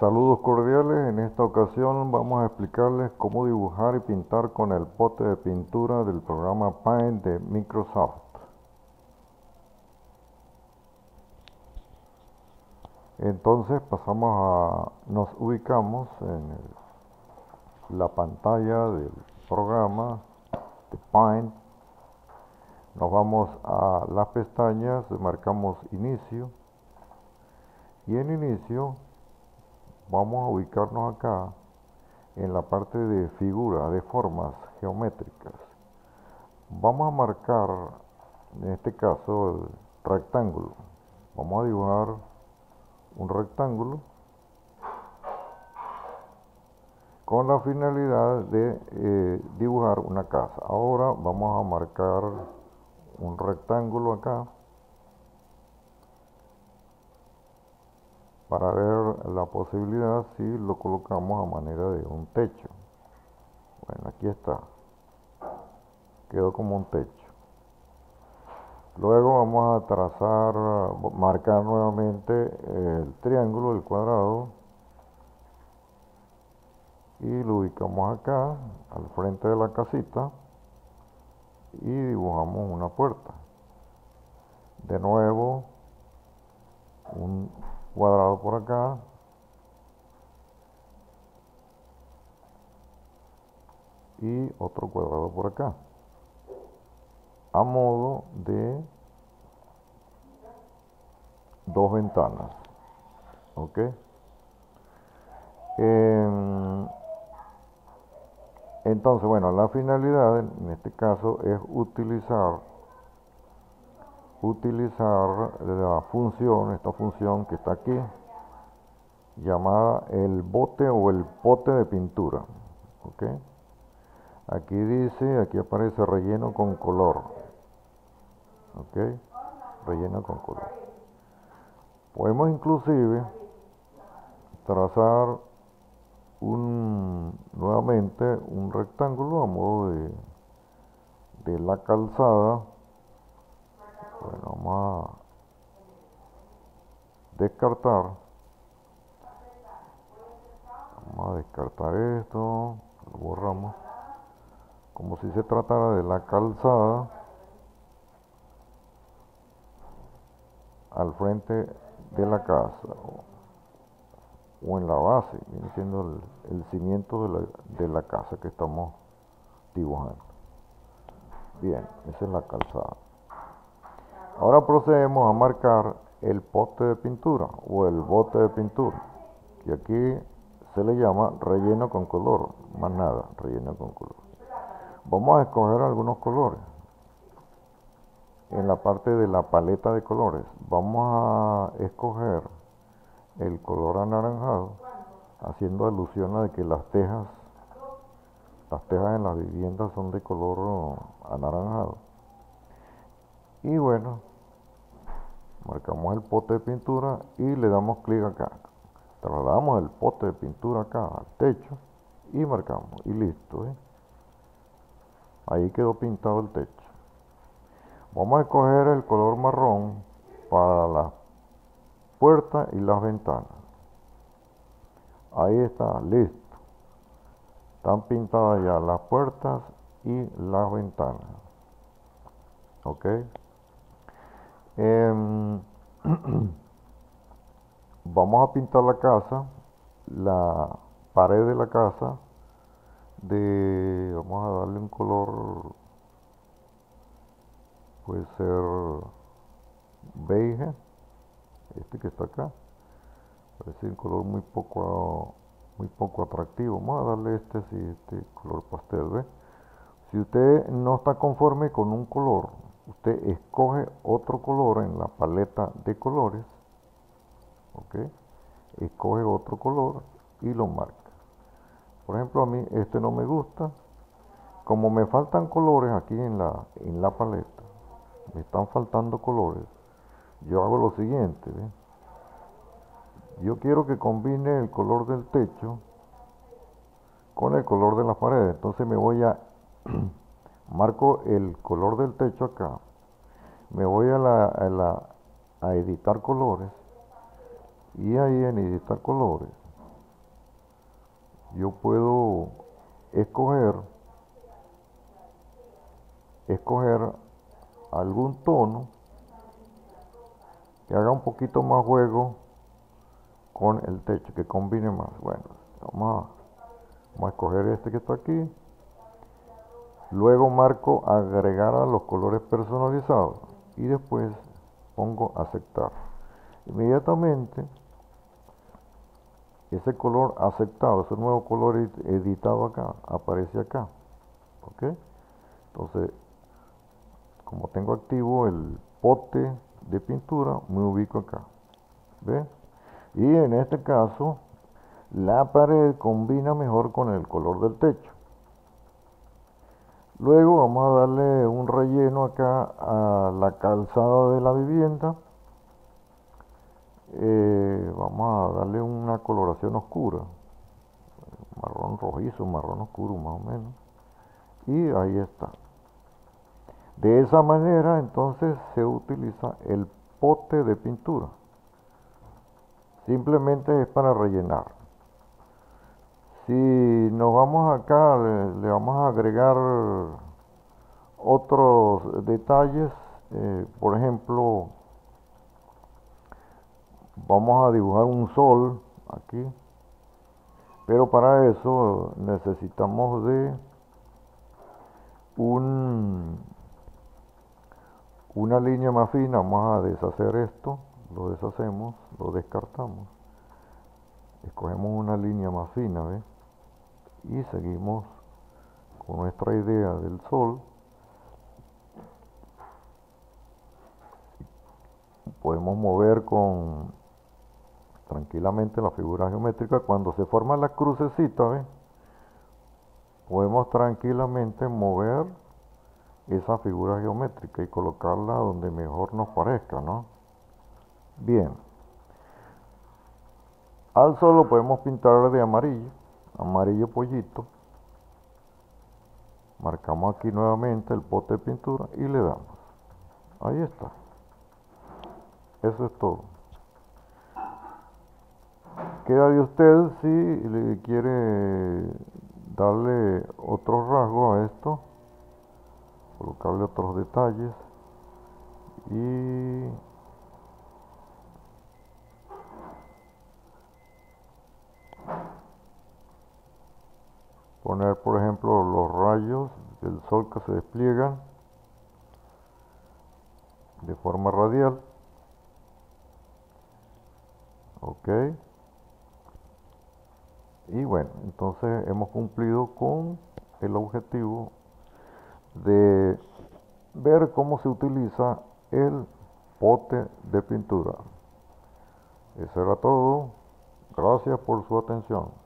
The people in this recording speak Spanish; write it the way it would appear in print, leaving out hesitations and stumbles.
Saludos cordiales, en esta ocasión vamos a explicarles cómo dibujar y pintar con el pote de pintura del programa Paint de Microsoft. Entonces nos ubicamos en la pantalla del programa de Paint, nos vamos a las pestañas, marcamos inicio y en inicio vamos a ubicarnos acá en la parte de figura, de formas geométricas. Vamos a marcar, en este caso, el rectángulo. Vamos a dibujar un rectángulo con la finalidad de dibujar una casa. Ahora vamos a marcar un rectángulo acá para ver la posibilidad si lo colocamos a manera de un techo. Bueno, aquí está, quedó como un techo. Luego vamos a trazar, marcar nuevamente el triángulo, el cuadrado, y lo ubicamos acá, al frente de la casita, y dibujamos una puerta. De nuevo, un cuadrado por acá, y otro cuadrado por acá, a modo de dos ventanas. ¿Ok? Entonces, bueno, la finalidad en este caso es utilizar la función, esta función que está aquí, llamada el bote o el pote de pintura. ¿Ok? Aquí dice, aquí aparece relleno con color. ¿Ok? Relleno con color. Podemos inclusive trazar nuevamente un rectángulo a modo de la calzada. Bueno, vamos a descartar. Vamos a descartar esto, lo borramos. Como si se tratara de la calzada al frente de la casa o en la base, viene siendo el cimiento de la casa que estamos dibujando. Bien, esa es la calzada. Ahora procedemos a marcar el pote de pintura o el bote de pintura, y aquí se le llama relleno con color, más nada, relleno con color. Vamos a escoger algunos colores. En la parte de la paleta de colores vamos a escoger el color anaranjado, haciendo alusión a que las tejas en las viviendas son de color anaranjado. Y bueno, marcamos el pote de pintura y le damos clic acá. Trasladamos el pote de pintura acá al techo y marcamos y listo. Ahí quedó pintado el techo. Vamos a escoger el color marrón para las puertas y las ventanas. Ahí está, listo. Están pintadas ya las puertas y las ventanas. ¿Ok? Vamos a pintar la casa, la pared de la casa, vamos a darle un color, puede ser beige, este que está acá, parece un color muy poco atractivo. Vamos a darle este color pastel, ¿ve? Si usted no está conforme con un color, usted escoge otro color en la paleta de colores. ¿Ok? Escoge otro color y lo marca. Por ejemplo, a mí este no me gusta. Como me faltan colores aquí en la paleta, me están faltando colores, yo hago lo siguiente, ¿ve? Yo quiero que combine el color del techo con el color de las paredes. Entonces me voy a marco el color del techo acá, me voy a editar colores, y ahí en editar colores yo puedo escoger algún tono que haga un poquito más juego con el techo, que combine más. Bueno, vamos a escoger este que está aquí. Luego marco agregar a los colores personalizados y después pongo aceptar. Inmediatamente ese color aceptado, ese nuevo color editado acá, aparece acá. ¿Ok? Entonces, como tengo activo el pote de pintura, me ubico acá. ¿Ve? Y en este caso, la pared combina mejor con el color del techo. Luego vamos a darle un relleno acá a la calzada de la vivienda. Vamos a darle una coloración oscura, marrón rojizo, marrón oscuro más o menos. Y ahí está. De esa manera entonces se utiliza el pote de pintura. Simplemente es para rellenar. Si nos vamos acá, le vamos a agregar otros detalles. Por ejemplo, vamos a dibujar un sol aquí. Pero para eso necesitamos de una línea más fina. Vamos a deshacer esto, lo deshacemos, lo descartamos, escogemos una línea más fina, ¿ves? Y seguimos con nuestra idea del sol. Podemos mover tranquilamente la figura geométrica. Cuando se forma la crucecita, ¿ves? Podemos tranquilamente mover esa figura geométrica y colocarla donde mejor nos parezca, ¿no? Bien. Al sol lo podemos pintar de amarillo, amarillo pollito. Marcamos aquí nuevamente el pote de pintura y le damos. Ahí está. Eso es todo. Queda de usted si le quiere darle otros rasgos a esto, colocarle otros detalles y poner, por ejemplo, los rayos del sol que se despliegan de forma radial. Ok. Y bueno, entonces hemos cumplido con el objetivo de ver cómo se utiliza el pote de pintura. Eso era todo. Gracias por su atención.